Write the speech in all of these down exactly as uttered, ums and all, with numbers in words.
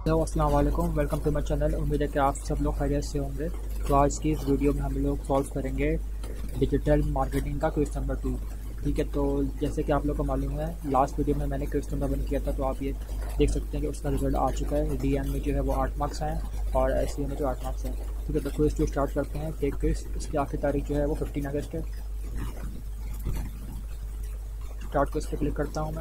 Hello अस्सलाम वालेकुम, welcome to my channel. उम्मीद है कि आप सब लोग खैरियत से होंगे। तो आज की इस वीडियो में हम लोग सॉल्व करेंगे डिजिटल मार्केटिंग का क्वेश्चन नंबर टू। ठीक है, तो जैसे कि आप लोग को मालूम है, लास्ट वीडियो में मैंने क्वेश्चन नंबर वन किया था, तो आप ये देख सकते हैं कि उसका रिजल्ट आ चुका है। डी एम में जो है वो आठ मार्क्स हैं और एस सी में जो आठ मार्क्स हैं। ठीक है, तो क्विज जो स्टार्ट करते हैं। टेक क्विज, इसकी आखिरी तारीख जो है वो फिफ्टीन अगस्त है। स्टार्ट क्विज पर क्लिक करता हूँ मैं,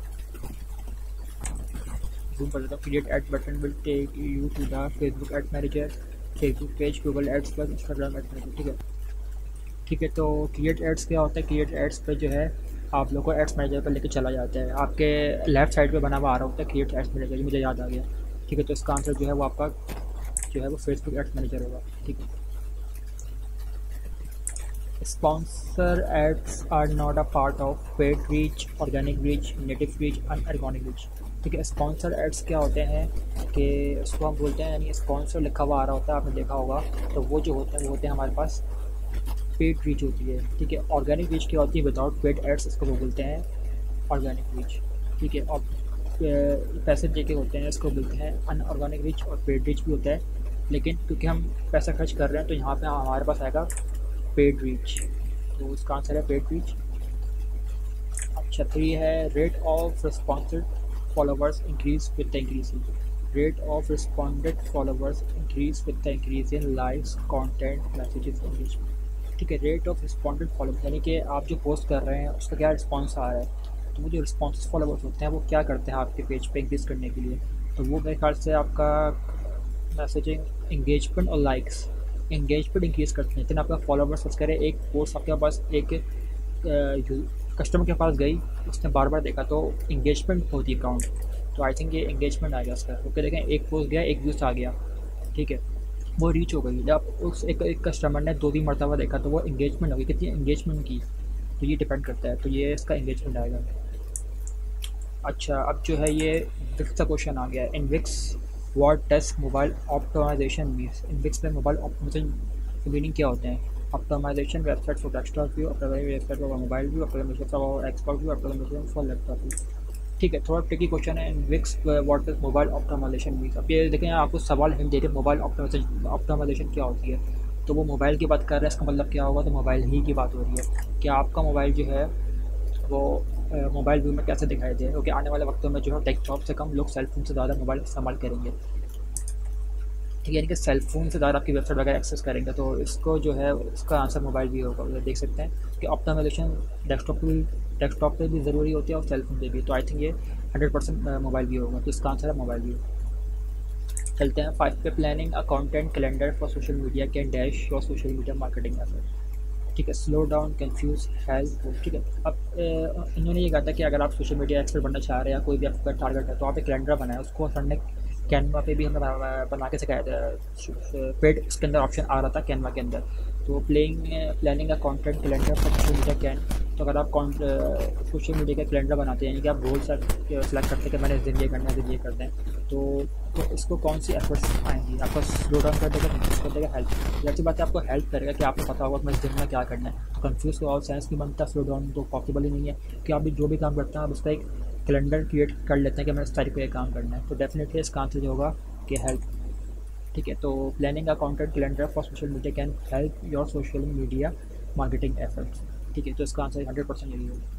जूम कर देता हूँ। Create ad button will take you to the Facebook ad manager, Facebook page, Google ads plus Instagram ad manager. ठीक है ठीक है तो क्रिएट एड्स क्या होता है? क्रिएट एड्स पे जो है आप लोग को एड्स मैनेजर पर लेकर चला जाता है। आपके लेफ्ट साइड पे बना हुआ आ रहा होता है क्रिएट एड्स मैनेजर, ये मुझे याद आ गया। ठीक है, तो इसका आंसर जो है वो आपका जो है वो फेसबुक एड्स मैनेजर होगा। ठीक है, sponsor ads are not a part of paid reach, organic reach, native reach, unorganic reach. ठीक है, स्पॉन्सर एड्स क्या होते हैं कि उसको हम बोलते हैं, यानी स्पॉन्सर लिखा हुआ आ रहा होता है, आपने देखा होगा। तो वो जो होते हैं वो होते हैं हमारे पास पेड रीच होती है। ठीक है, ऑर्गेनिक रीच क्या होती है? विदाउट पेड एड्स, इसको वो बोलते हैं ऑर्गेनिक रीच। ठीक है, और पैसे दे के होते हैं, इसको बोलते हैं अनऑर्गेनिक रीच। और पेड रीच भी होता है, लेकिन क्योंकि हम पैसा खर्च कर रहे हैं तो यहाँ पे हमारे पास आएगा पेड रीच, तो उसका आंसर है पेड रीच। अच्छा, थ्री है rate of responded followers increase with the increase in rate of responded followers increase with the increase in likes, content, messages, engagement. ठीक है, रेट ऑफ रिस्पॉन्डेड फॉलोवर्स यानी कि आप जो पोस्ट कर रहे हैं उसका क्या रिस्पॉन्स आ रहा है। तो वो जो रिस्पॉन्स फॉलोवर्स होते हैं वो क्या करते हैं आपके पेज पे इंक्रीज़ करने के लिए? तो वो मेरे ख्याल से आपका मैसेजिंग, इंगेजमेंट और लाइक्स। इंगेजमेंट इंक्रीज़ करते हैं, जितना आपका फॉलोवर्स सर्च करें, एक पोस्ट आपके पास एक कस्टमर के पास गई, उसने बार बार देखा, तो इंगेजमेंट होती है काउंट। तो आई थिंक ये इंगेजमेंट आ गया उसका। ओके, देखें एक पोस्ट गया, एक व्यूज़ आ गया। ठीक है, वो रीच हो गई। जब उस एक एक कस्टमर ने दो तीन मरतबा देखा तो वो इंगेजमेंट हो गई। कितनी इंगेजमेंट की, तो ये डिपेंड करता है। तो ये इसका इंगेजमेंट आएगा। अच्छा, अब जो है ये विक्स का क्वेश्चन आ गया है। In Wix what does mobile optimization means? In Wix में मोबाइल ऑप्टिमाइजेशन की मीनिंग क्या होते हैं? Optimization website for desktop view, optimization website for mobile view, optimization for export view, optimization for laptop view. ठीक है, थोड़ा ट्रिकी क्वेश्चन है। In Wix what is mobile optimization means? अब ये देखें, आपको सवाल हिंट दे के मोबाइल ऑप्टिमाइजेशन ऑप्टिमाइजेशन क्या होती है, तो वो मोबाइल की बात कर रहे हैं। इसका मतलब क्या होगा? तो मोबाइल ही की बात हो रही है कि आपका मोबाइल जो है वो मोबाइल व्यू में कैसे दिखाई दे। क्योंकि आने वाले वक्तों में जो है डेस्कटॉप से कम लोग सेलफोन से ज़्यादा मोबाइल इस्तेमाल करेंगे। ठीक है, यानी कि सेलफोन से ज़्यादा आपकी वेबसाइट वगैरह एक्सेस करेंगे, तो इसको जो है इसका आंसर मोबाइल भी होगा। देख सकते हैं कि ऑप्टिमाइजेशन डेस्कटॉप पे भी डेस्कटॉप पे भी ज़रूरी होती है और सेलफोन पे भी। तो आई थिंक ये हंड्रेड परसेंट मोबाइल भी होगा, तो इसका आंसर है मोबाइल भी। चलते हैं फाइव पे। Planning a content calendar for social media can dash your social media marketing effort. ठीक है, स्लो डाउन, कंफ्यूज, हेल्प। ठीक है, अब ए, इन्होंने ये कहा था कि अगर आप सोशल मीडिया एक्सपर्ट बनना चाह रहे हैं या कोई भी आपका टारगेट है, तो आप एक कैलेंडर बनाएं। उसको सर ने कैनवा पे भी हमें बना बना के सिखाया था। पेड इसके अंदर ऑप्शन आ रहा था कैनवा के अंदर। तो प्लेइंग प्लानिंग का content calendar for social media can, तो अगर आप सोशल मीडिया का कैलेंडर बनाते हैं, यानी कि आप गोल सेलेक्ट करते हैं कि मैंने इस दिन ये करना है, इस दिन ये करना है, तो तो इसको कौन सी एफर्ट्स आएंगी? आपको स्लो डाउन कर देगा, कंफ्यूज कर देगा, हेल्प। जैसी बात है, आपको हेल्प करेगा कि आपको पता होगा कि मैं इस दिन में क्या करना है। तो कंफ्यूज और सेंस नहीं बनता, स्लो डाउन तो पॉसिबल ही नहीं है कि आप भी जो भी काम करते हैं आप उसका एक कैलेंडर क्रिएट कर लेते हैं कि मैंने इस तारीख को ये काम करना है। तो डेफिनेटली इसका आंसर जो होगा कि हेल्प। ठीक है, तो प्लानिंग का content calendar for social media can help your social media marketing efforts. ठीक है, तो इसका आंसर हंड्रेड परसेंट यही होगा।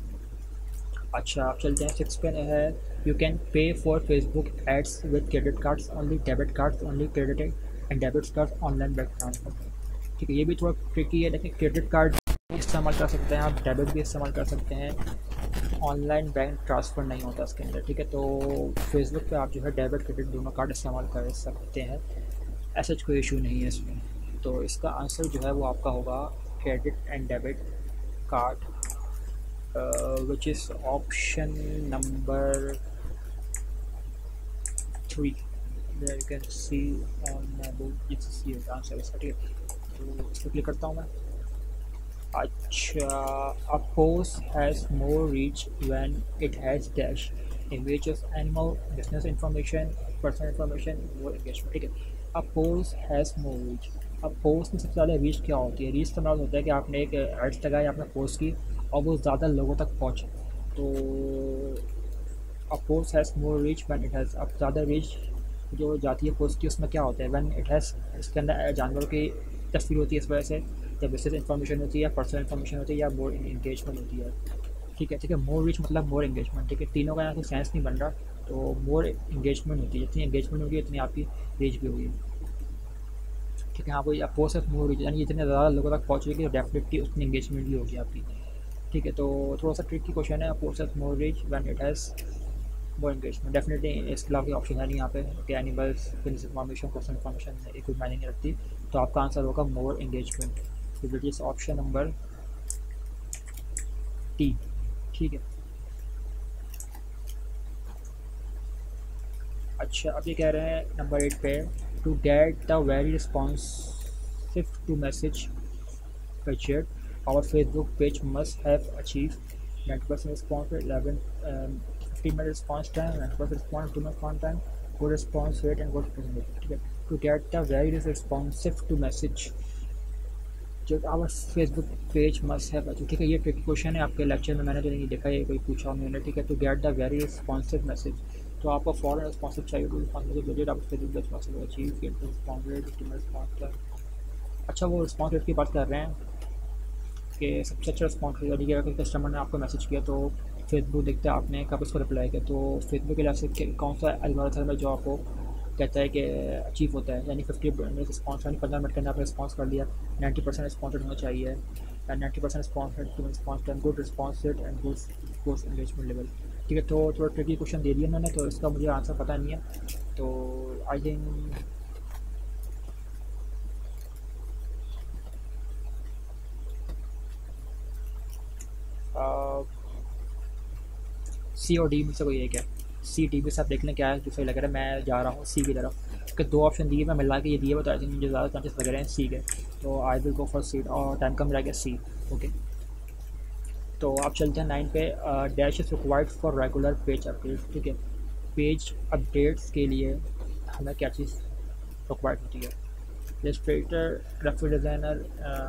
अच्छा, आप चलते हैं सिक्स पे है। You can pay for Facebook ads with credit cards only, debit cards only, credit and debit cards online bank transfer. ठीक है, ये भी थोड़ा ट्रिकी है। देखिए, क्रेडिट कार्ड इस्तेमाल कर सकते हैं आप, डेबिट भी इस्तेमाल कर सकते हैं, ऑनलाइन बैंक ट्रांसफ़र नहीं होता इसके अंदर। ठीक है, तो फेसबुक पे आप जो है डेबिट क्रेडिट दोनों कार्ड इस्तेमाल कर सकते हैं, ऐसा कोई इशू नहीं है इसमें। तो इसका आंसर जो है वो आपका होगा credit and debit card, which is option number three. You can see on my book, ये आंसर इसका। ठीक है, तो इस पर क्लिक करता हूँ मैं। अच्छा, a post has more reach when it has dash images, animal, business information, personal information, more engagement। ठीक है, a post has more reach। अब पोस्ट में सबसे ज़्यादा रीच क्या होती है? रीच का मतलब होता है कि आपने एक एड्स लगाई, आपने पोस्ट की और वो ज़्यादा लोगों तक पहुँचे। तो a post has more reach when it has, अब ज़्यादा रीच जो जाती है पोस्ट की उसमें क्या होता है, वन इट हैज़, इसके अंदर जानवरों की तस्वीर होती है इस वजह से, या विशेष इन्फॉर्मेशन होती है, पर्सनल इन्फॉर्मेशन होती है, या मोर इंगेजमेंट होती है। ठीक है ठीक है, मोर रीच मतलब मोर इंगेजमेंट। ठीक है, तीनों का यहाँ कोई सेंस नहीं बन रहा, तो मोर इंगेजमेंट होती है, जितनी इंगेजमेंट होगी उतनी आपकी रीच भी होगी। ठीक है, हाँ वही पोस्ट ऑफ मोर रीच, यानी जितने ज़्यादा लोगों तक पहुँचेगी तो डेफिनेटली उतनी इंगेजमेंट भी होगी आपकी। ठीक है, तो थोड़ा सा ट्रिकी क्वेश्चन है, post of more reach when it has more engagement. Definitely इसके अलावा कोई ऑप्शन है नहीं यहाँ पे कि animals, physics information, personal information एक कोई मायने नहीं रखती, तो आपका आंसर होगा more engagement, which is option number T. ठीक है, अच्छा अब ये कह रहे हैं नंबर एट पे, to get the very responsive to message budget our Facebook page must have achieved ninety percent response rate, eleven um, fifteen minute response time, ninety percent response, two minute response time, good response rate and good percentage. ठीक है, to get the very responsive to message जो our Facebook page must have achieved। ठीक है, ये tricky question है, आपके lecture में मैंने तो नहीं देखा, ये कोई पूछा उन्होंने। ठीक है, to get the very responsive message, तो आपको फॉरन रिस्पॉन्सिव चाहिए, टू रिस्पॉन्सिव बजट आप Facebook page must achieve, get response rate, fifty minute response time. अच्छा वो रिस्पॉन्स रेट की बात कर रहे हैं कि सबसे अच्छा रिस्पॉन्स यानी कि अगर कस्टमर ने आपको मैसेज किया तो फेसबुक देखते हैं आपने कब उसको रिप्लाई किया, तो फेसबुक के लिहाज से कौन सा एल्गोरिथम है जो आपको कहता है कि अचीव होता है, यानी फिफ्टी मिनट रिस्पॉन्स, यानी पंद्रह मिनट के अंदर आपने रिस्पॉन्स कर लिया, नाइन्टी परसेंट रिस्पॉन्स रेट होना चाहिए, ninety percent response rate, to response time, good response rate and good course engagement level. ठीक है, तो थोड़ा ट्रिकी क्वेश्चन दे दिया उन्होंने, तो इसका मुझे आंसर पता नहीं है, तो आई थिंक सी और डी में से कोई एक है। सी डी में से आप देख लें क्या है जो सही लग रहा है, मैं जा रहा हूँ सी की तरफ, कि दो ऑप्शन दिए मैं मिला के ये दिए, तो आई थिंक मुझे ज़्यादा चांसेस लग रहे हैं सी के, तो आई विल गो फॉर सी, और टाइम कम रह गया सी। ओके, तो आप चलते हैं नाइन पे, dash is required for regular page update. ठीक है, पेज अपडेट्स के लिए हमें क्या चीज़ रिक्वायर्ड होती है, illustrator, graphic designer,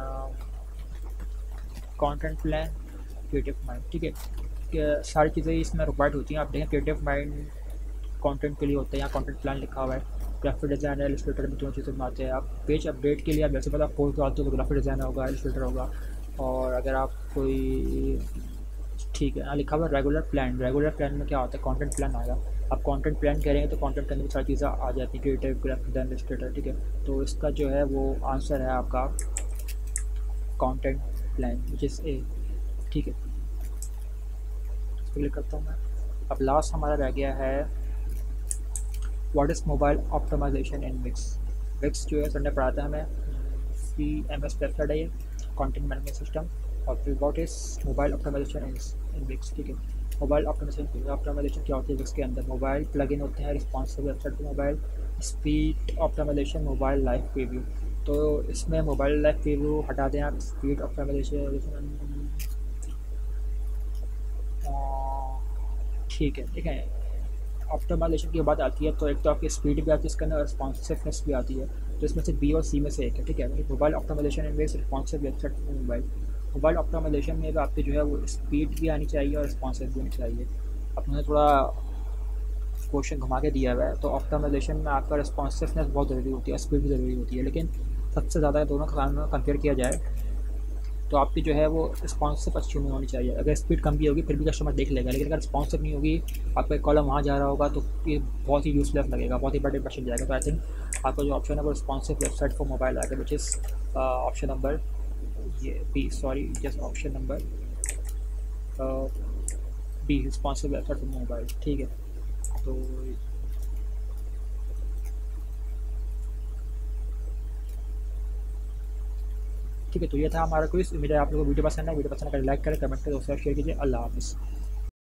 content plan, creative mind. ठीक है, सारी चीज़ें इसमें रिक्वायर्ड होती हैं। आप देखें क्रिएटिव माइंड कंटेंट के लिए होता है, यहाँ कंटेंट प्लान लिखा हुआ है, ग्राफिक डिज़ाइनर, इलस्ट्रेटर में दोनों चीज़ें बनाते हैं। आप पेज अपडेट के लिए आप वैसे पता आप पोस्ट डालते हो तो ग्राफिक डिज़ाइनर होगा, इलस्ट्रेटर होगा, और अगर आप कोई ठीक है यहाँ लिखा हुआ है रेगुलर प्लान, रेगुलर प्लान में क्या होता है, कंटेंट प्लान आएगा। आप कंटेंट प्लान करेंगे तो कंटेंट के अंदर सारी चीज़ें आ जाती हैं, क्रिएटिव, ग्राफिक डिज़ाइनर, इलस्ट्रेटर। ठीक है, तो इसका जो है वो आंसर है आपका content plan, which is A. ठीक है, क्लिक करता हूँ मैं। अब लास्ट हमारा रह गया है what is mobile optimization in Wix. Wix जो है सर ने पढ़ा था हमें, सी एम एस वेबसाइट है ये, कंटेंट मैनेजमेंट सिस्टम, और फिर what is mobile optimization in Wix. ठीक है, मोबाइल ऑप्टिमाइजेशन ऑप्टिमाइजेशन क्या होती है विक्स के अंदर, मोबाइल प्लगइन होते हैं रिस्पॉन्सिव वेबसाइट पर, mobile speed optimization, mobile live preview. तो इसमें मोबाइल लाइव प्रीव्यू हटा दें आप, स्पीड ऑप्टिमाइजेशन ठीक है। ठीक है, ऑप्टिमाइजेशन की बात आती है तो एक तो आपकी स्पीड भी आती है इसके अंदर, रिस्पॉन्सिवनेस भी आती है, तो इसमें से बी और सी में से एक है। ठीक है, mobile optimization in ways responsive website mobile, mobile optimization में भी आपकी जो है वो स्पीड भी आनी चाहिए और रिस्पॉन्सिव भी होनी चाहिए। अपने थोड़ा क्वेश्चन घुमा के दिया हुआ है, तो ऑप्टिमाइजेशन में आपका रिस्पॉन्सिवनेस बहुत ज़रूरी होती है, स्पीड भी ज़रूरी होती है, लेकिन सबसे ज़्यादा दोनों का कंपेयर किया जाए तो आपकी जो है वो रिस्पॉन्सिव अच्छी नहीं होनी चाहिए। अगर स्पीड कम भी होगी फिर भी कस्टमर देख लेगा, लेकिन अगर रिस्पॉन्सिव नहीं होगी, आपका एक कॉलम वहाँ जा रहा होगा तो ये बहुत ही यूजलेस लगेगा, बहुत ही बड़ा इंप्रेशन जाएगा। तो आई थिंक आपका जो ऑप्शन है वो रिस्पॉन्सिव वेबसाइट फॉर मोबाइल आएगा, विच इज़ ऑप्शन नंबर ये B, sorry just option number B, responsive website for mobile. ठीक है, तो ठीक है, तो ये था हमारा क्विज। उम्मीद है आप लोगों को वीडियो पसंद है, वीडियो पसंद है लाइक करें, कमेंट करें, दोस्तों शेयर कीजिए। अल्लाह हाफ़िज़।